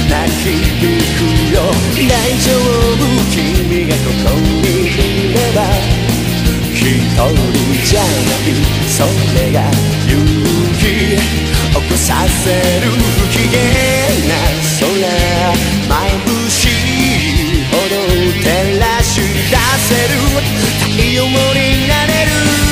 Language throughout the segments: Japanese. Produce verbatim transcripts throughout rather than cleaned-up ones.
泣きびくよ大丈夫君がここにいれば一人じゃないそれが勇気起こさせる不機嫌な空眩しいほど照らし出せる太陽になれる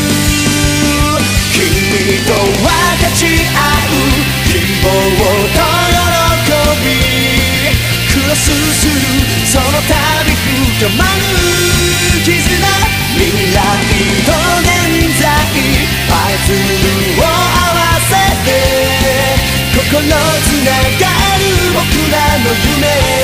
君と分かち合う希望と喜びクロスするその度深まる絆未来と現在パズルを合わせて心つながる僕らの夢